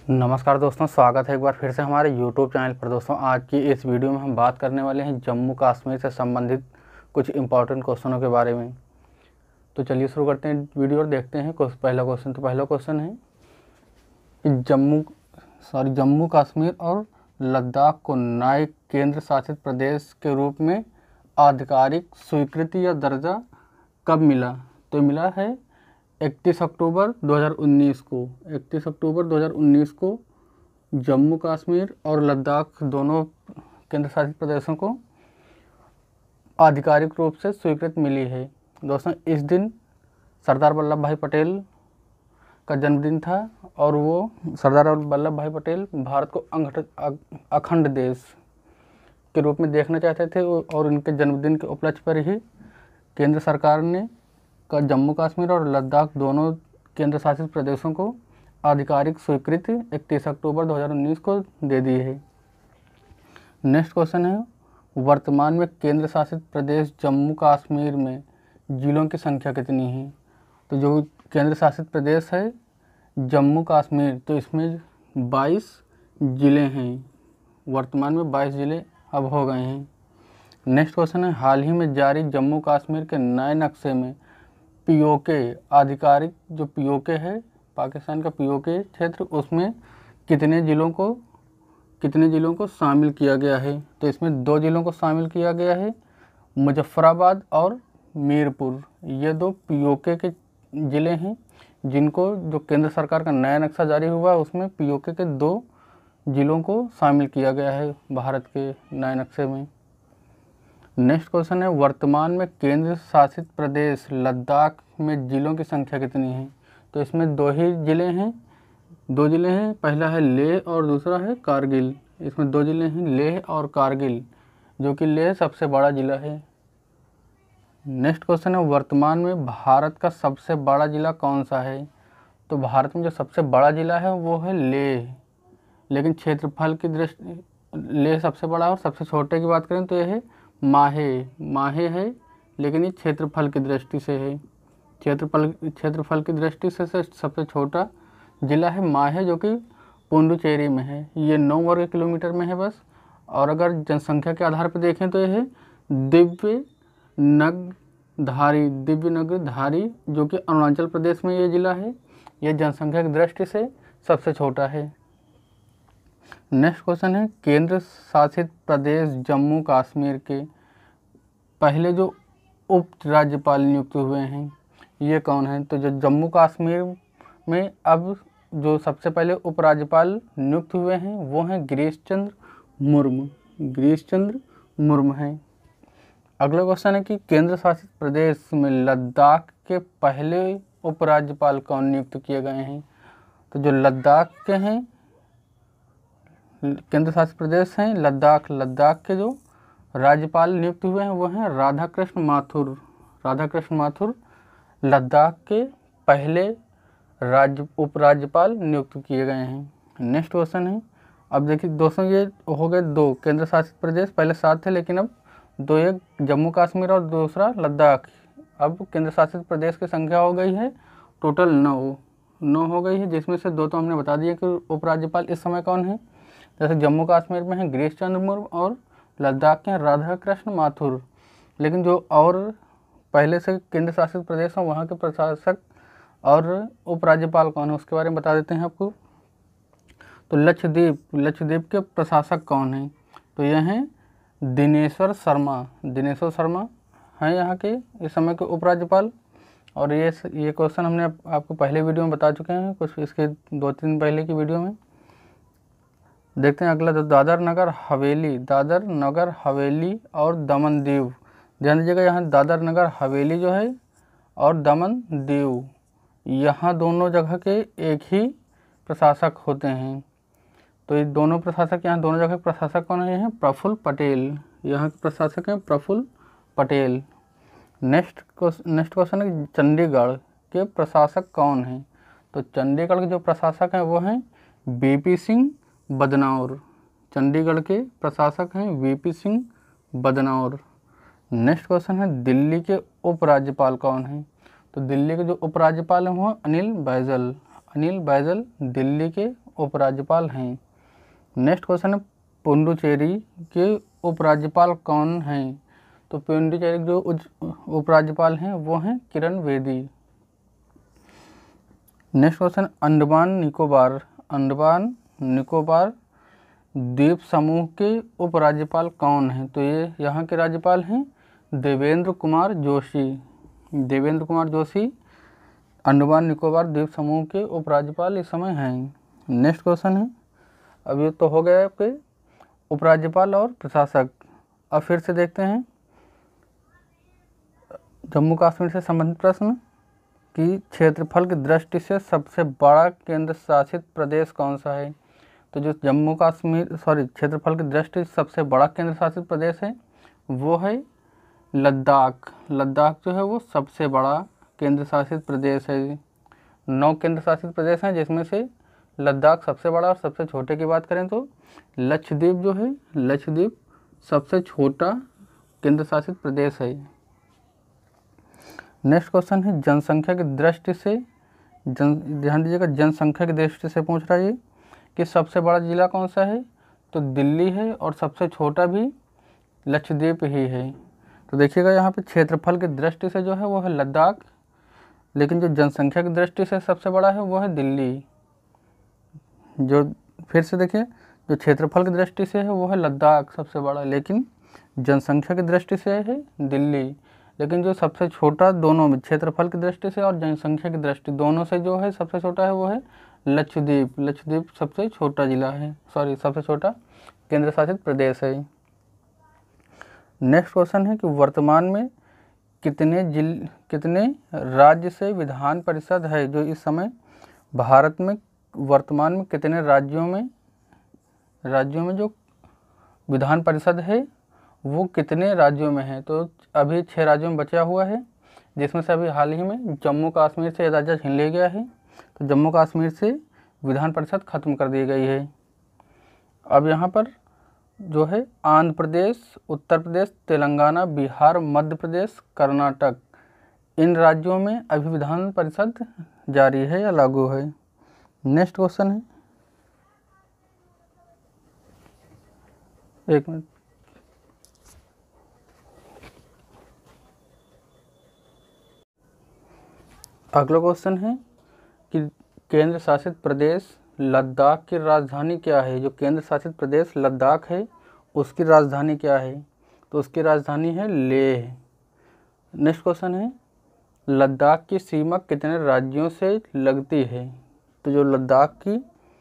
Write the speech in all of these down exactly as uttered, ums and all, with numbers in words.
नमस्कार दोस्तों, स्वागत है एक बार फिर से हमारे यूट्यूब चैनल पर। दोस्तों, आज की इस वीडियो में हम बात करने वाले हैं जम्मू कश्मीर से संबंधित कुछ इम्पोर्टेंट क्वेश्चनों के बारे में। तो चलिए शुरू करते हैं वीडियो और देखते हैं कुछ पहला क्वेश्चन। तो पहला क्वेश्चन है कि जम्मू सॉरी जम्मू कश्मीर और लद्दाख को नए केंद्र शासित प्रदेश के रूप में आधिकारिक स्वीकृति या दर्जा कब मिला? तो मिला है इकतीस अक्टूबर दो हज़ार उन्नीस को। इकतीस अक्टूबर दो हज़ार उन्नीस को जम्मू कश्मीर और लद्दाख दोनों केंद्र शासित प्रदेशों को आधिकारिक रूप से स्वीकृति मिली है। दोस्तों, इस दिन सरदार वल्लभ भाई पटेल का जन्मदिन था और वो सरदार वल्लभ भाई पटेल भारत को अखंड देश के रूप में देखना चाहते थे और उनके जन्मदिन के उपलक्ष्य पर ही केंद्र सरकार ने का जम्मू कश्मीर और लद्दाख दोनों केंद्र शासित प्रदेशों को आधिकारिक स्वीकृति इकतीस अक्टूबर दो हज़ार उन्नीस को दे दी है। नेक्स्ट क्वेश्चन है, वर्तमान में केंद्र शासित प्रदेश जम्मू कश्मीर में जिलों की संख्या कितनी है? तो जो केंद्र शासित प्रदेश है जम्मू कश्मीर, तो इसमें बाईस ज़िले हैं। वर्तमान में बाईस ज़िले अब हो गए हैं। नेक्स्ट क्वेश्चन है, हाल ही में जारी जम्मू कश्मीर के नए नक्शे में पीओके आधिकारिक जो पीओके है पाकिस्तान का पीओके क्षेत्र, उसमें कितने ज़िलों को कितने ज़िलों को शामिल किया गया है? तो इसमें दो ज़िलों को शामिल किया गया है, मुजफ्फराबाद और मीरपुर। ये दो पीओके के ज़िले हैं जिनको जो केंद्र सरकार का नया नक्शा जारी हुआ है उसमें पीओके के दो ज़िलों को शामिल किया गया है भारत के नए नक्शे में। नेक्स्ट क्वेश्चन है, वर्तमान में केंद्र शासित प्रदेश लद्दाख में ज़िलों की संख्या कितनी है? तो इसमें दो ही ज़िले हैं दो ज़िले हैं पहला है लेह और दूसरा है कारगिल। इसमें दो ज़िले हैं लेह और कारगिल, जो कि लेह सबसे बड़ा ज़िला है। नेक्स्ट क्वेश्चन है, वर्तमान में भारत का सबसे बड़ा ज़िला कौन सा है? तो भारत में जो सबसे बड़ा ज़िला है वो है लेह, लेकिन क्षेत्रफल की दृष्टि लेह सबसे बड़ा है और सबसे छोटे की बात करें तो यह है माहे माहे है, लेकिन ये क्षेत्रफल की दृष्टि से है क्षेत्रफल क्षेत्रफल की दृष्टि से, से सबसे छोटा ज़िला है माहे, जो कि पुडुचेरी में है। ये नौ वर्ग किलोमीटर में है बस। और अगर जनसंख्या के आधार पर देखें तो यह है दिव्य नगधारी दिव्य नगधारी जो कि अरुणाचल प्रदेश में ये ज़िला है। यह जनसंख्या की दृष्टि से सबसे छोटा है। नेक्स्ट क्वेश्चन है, केंद्र शासित प्रदेश जम्मू कश्मीर के पहले जो उप राज्यपाल नियुक्त हुए हैं ये कौन है? तो जो जम्मू कश्मीर में अब जो सबसे पहले उपराज्यपाल नियुक्त हुए हैं वो हैं गिरीश चंद्र मुर्मू गिरीश चंद्र मुर्मू हैं। अगला क्वेश्चन है कि केंद्र शासित प्रदेश में लद्दाख के पहले उपराज्यपाल कौन नियुक्त किए गए हैं? तो जो लद्दाख के हैं केंद्र शासित प्रदेश हैं लद्दाख लद्दाख के जो राज्यपाल नियुक्त हुए हैं वो हैं राधाकृष्ण माथुर राधाकृष्ण माथुर लद्दाख के पहले राज्य उपराज्यपाल नियुक्त किए गए हैं। नेक्स्ट क्वेश्चन है, अब देखिए दोस्तों, ये हो गए दो केंद्र शासित प्रदेश, पहले सात थे लेकिन अब दो, एक जम्मू कश्मीर और दूसरा लद्दाख। अब केंद्र शासित प्रदेश की संख्या हो गई है टोटल नौ नौ हो गई है, जिसमें से दो तो हमने बता दिया कि उपराज्यपाल इस समय कौन है। जैसे जम्मू कश्मीर में है गिरीश चंद्र मुर्मू और लद्दाख के हैं राधा कृष्ण माथुर। लेकिन जो और पहले से केंद्र शासित प्रदेश हैं वहाँ के प्रशासक और उपराज्यपाल कौन है उसके बारे में बता देते हैं आपको। तो लक्षद्वीप लक्षद्वीप के प्रशासक कौन हैं? तो यह हैं दिनेश्वर शर्मा दिनेश्वर शर्मा हैं यहाँ के इस समय के उपराज्यपाल। और ये ये क्वेश्चन हमने आप, आपको पहले वीडियो में बता चुके हैं, कुछ इसके दो तीन पहले की वीडियो में। देखते हैं अगला, दादर नगर हवेली दादर नगर हवेली और दमन दीव। ध्यान दीजिएगा, यहाँ दादर नगर हवेली जो है और दमन दीव, यहाँ दोनों जगह के एक ही प्रशासक होते हैं। तो ये दोनों प्रशासक यहाँ दोनों जगह प्रशासक कौन है? प्रफुल्ल पटेल, यहाँ के प्रशासक हैं Praful Patel. Next next question है, चंडीगढ़ के प्रशासक कौन हैं? तो चंडीगढ़ के जो प्रशासक हैं वो हैं वीपी सिंह बदनौर। चंडीगढ़ के प्रशासक हैं V P Singh Badnore. Next question है, दिल्ली के उपराज्यपाल कौन हैं? तो दिल्ली के जो उपराज्यपाल हैं वो अनिल बैजल अनिल बैजल दिल्ली के उपराज्यपाल हैं। नेक्स्ट क्वेश्चन है पुडुचेरी के उपराज्यपाल कौन हैं? तो पुडुचेरी के जो उपराज्यपाल हैं वो हैं किरण बेदी। नेक्स्ट क्वेश्चन अंडमान निकोबार अंडमान निकोबार द्वीप समूह के उपराज्यपाल कौन हैं? तो ये यहाँ के राज्यपाल हैं देवेंद्र कुमार जोशी। देवेंद्र कुमार जोशी अंडमान निकोबार द्वीप समूह के उपराज्यपाल इस समय हैं। नेक्स्ट क्वेश्चन है, अब ये तो हो गया आपके उपराज्यपाल और प्रशासक। अब फिर से देखते हैं जम्मू कश्मीर से संबंधित प्रश्न कि क्षेत्रफल की दृष्टि से सबसे बड़ा केंद्र शासित प्रदेश कौन सा है? तो जो जम्मू कश्मीर सॉरी क्षेत्रफल की दृष्टि से सबसे बड़ा केंद्र शासित प्रदेश है वो है लद्दाख। लद्दाख जो है वो सबसे बड़ा केंद्र शासित प्रदेश है। नौ केंद्र शासित प्रदेश हैं जिसमें से लद्दाख सबसे बड़ा। और सबसे छोटे की बात करें तो लक्षद्वीप जो है लक्षद्वीप सबसे छोटा केंद्र शासित प्रदेश है। नेक्स्ट क्वेश्चन है जनसंख्या की दृष्टि से जन ध्यान दीजिएगा जनसंख्या की दृष्टि से पूछ रहा है कि सबसे बड़ा जिला कौन सा है? तो दिल्ली है और सबसे छोटा भी लक्षद्वीप ही है। तो देखिएगा यहाँ पे क्षेत्रफल की दृष्टि से जो है वो है लद्दाख, लेकिन जो जनसंख्या की दृष्टि से सबसे बड़ा है वो है दिल्ली। जो फिर से देखिए जो क्षेत्रफल की दृष्टि से है वो है लद्दाख सबसे बड़ा, लेकिन जनसंख्या की दृष्टि से है दिल्ली। लेकिन जो सबसे छोटा दोनों में क्षेत्रफल की दृष्टि से और जनसंख्या की दृष्टि दोनों से जो है सबसे छोटा है वो है लक्षद्वीप। लक्षद्वीप सबसे छोटा जिला है सॉरी सबसे छोटा केंद्र शासित प्रदेश है। नेक्स्ट क्वेश्चन है कि वर्तमान में कितने जिल कितने राज्य से विधान परिषद है? जो इस समय भारत में वर्तमान में कितने राज्यों में राज्यों में जो विधान परिषद है वो कितने राज्यों में है? तो अभी छः राज्यों में बचा हुआ है, जिसमें से अभी हाल ही में जम्मू कश्मीर से राज्य छीन लिया गया है। तो जम्मू कश्मीर से विधान परिषद खत्म कर दी गई है। अब यहाँ पर जो है आंध्र प्रदेश, उत्तर प्रदेश, तेलंगाना, बिहार, मध्य प्रदेश, कर्नाटक, इन राज्यों में अभी विधान परिषद जारी है या लागू है। नेक्स्ट क्वेश्चन है, एक मिनट, अगला क्वेश्चन है कि केंद्र शासित प्रदेश लद्दाख की राजधानी क्या है? जो केंद्र शासित प्रदेश लद्दाख है उसकी राजधानी क्या है? तो उसकी राजधानी है लेह। नेक्स्ट क्वेश्चन है लद्दाख की सीमा कितने राज्यों से लगती है? तो जो लद्दाख की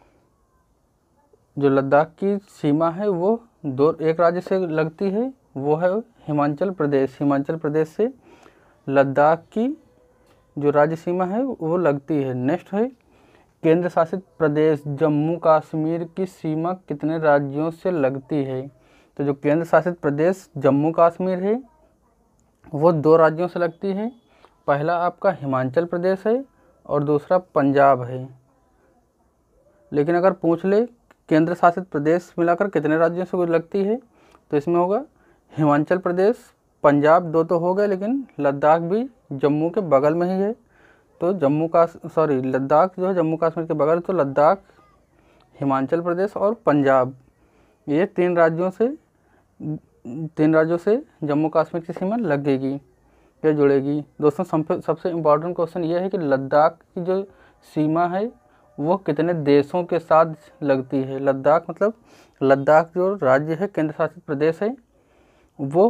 जो लद्दाख की सीमा है वो दो एक राज्य से लगती है, वो है हिमाचल प्रदेश। हिमाचल प्रदेश से लद्दाख की जो राज्य सीमा है वो लगती है। नेक्स्ट है केंद्र शासित प्रदेश जम्मू कश्मीर की सीमा कितने राज्यों से लगती है? तो जो केंद्र शासित प्रदेश जम्मू कश्मीर है वो दो राज्यों से लगती है। पहला आपका हिमाचल प्रदेश है और दूसरा पंजाब है। लेकिन अगर पूछ ले केंद्र शासित प्रदेश मिलाकर कितने राज्यों से लगती है, तो इसमें होगा हिमाचल प्रदेश, पंजाब दो तो हो गए, लेकिन लद्दाख भी जम्मू के बगल में ही है। तो जम्मू का सॉरी लद्दाख जो है जम्मू कश्मीर के बगल, तो लद्दाख, हिमाचल प्रदेश और पंजाब, ये तीन राज्यों से तीन राज्यों से जम्मू कश्मीर की सीमा लगेगी या जुड़ेगी। दोस्तों सबसे इम्पोर्टेंट क्वेश्चन ये है कि लद्दाख की जो सीमा है वो कितने देशों के साथ लगती है? लद्दाख मतलब लद्दाख जो राज्य है केंद्र शासित प्रदेश है वो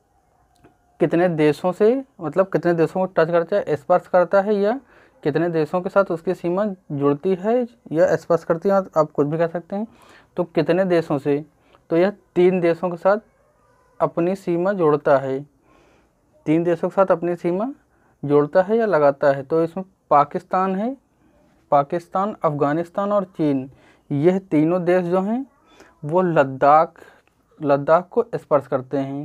कितने देशों से मतलब कितने देशों को टच करता है, स्पर्श करता है, या कितने देशों के साथ उसकी सीमा जुड़ती है या स्पर्श करती है, आप कुछ भी कह सकते हैं। तो कितने देशों से, तो यह तीन देशों के साथ अपनी सीमा जोड़ता है। तीन देशों के साथ अपनी सीमा जोड़ता है या लगाता है। तो इसमें पाकिस्तान है, पाकिस्तान, अफ़गानिस्तान और चीन, यह तीनों देश जो हैं वो लद्दाख लद्दाख को स्पर्श करते हैं।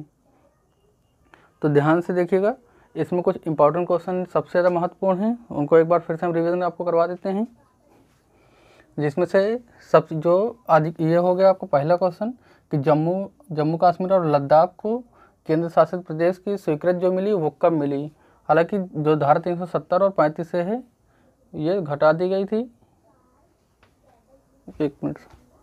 तो ध्यान से देखिएगा, इसमें कुछ इंपॉर्टेंट क्वेश्चन सबसे ज़्यादा महत्वपूर्ण हैं, उनको एक बार फिर से हम रिवीजन आपको करवा देते हैं। जिसमें से सब जो आज ये हो गया आपको पहला क्वेश्चन कि जम्मू जम्मू कश्मीर और लद्दाख को केंद्र शासित प्रदेश की स्वीकृति जो मिली वो कब मिली? हालांकि जो धारा तीन सौ सत्तर और पैंतीस से है ये घटा दी गई थी। एक मिनट।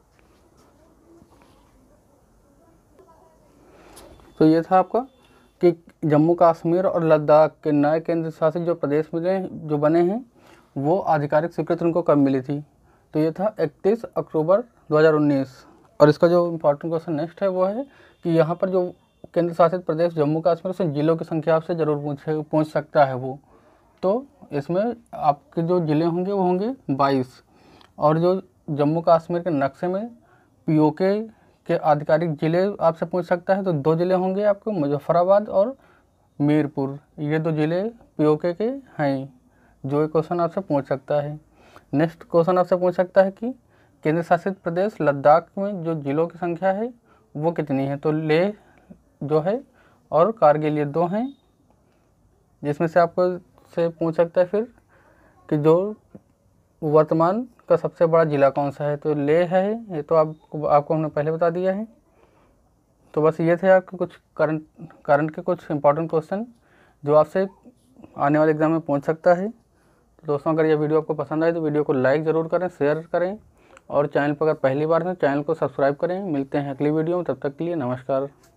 तो ये था आपका कि जम्मू कश्मीर और लद्दाख के नए केंद्र शासित जो प्रदेश मिले जो बने हैं वो आधिकारिक स्वीकृति उनको कब मिली थी। तो ये था इकतीस अक्टूबर दो हज़ार उन्नीस। और इसका जो इम्पोर्टेंट क्वेश्चन नेक्स्ट है वो है कि यहाँ पर जो केंद्र शासित प्रदेश जम्मू कश्मीर से जिलों की संख्या आपसे ज़रूर पूछे पूछ सकता है वो। तो इसमें आपके जो ज़िले होंगे वो होंगे बाईस। और जो जम्मू कश्मीर के नक्शे में पीओके के आधिकारिक ज़िले आपसे पूछ सकता है तो दो ज़िले होंगे आपके, मुजफ्फराबाद और मीरपुर। ये दो ज़िले पीओके के हैं जो ये क्वेश्चन आपसे पूछ सकता है। नेक्स्ट क्वेश्चन आपसे पूछ सकता है कि केंद्र शासित प्रदेश लद्दाख में जो ज़िलों की संख्या है वो कितनी है। तो लेह जो है और कारगिल ये दो हैं, जिसमें से आपको से पूछ सकता है फिर कि जो वर्तमान का सबसे बड़ा ज़िला कौन सा है। तो लेह है, ये तो आपको आपको हमने पहले बता दिया है। तो बस ये थे आपके कुछ करंट करंट के कुछ इंपॉर्टेंट क्वेश्चन जो आपसे आने वाले एग्जाम में पूछ सकता है। तो दोस्तों अगर ये वीडियो आपको पसंद आए तो वीडियो को लाइक ज़रूर करें, शेयर करें और चैनल पर अगर पहली बार हैं चैनल को सब्सक्राइब करें। मिलते हैं अगली वीडियो में, तब तक के लिए नमस्कार।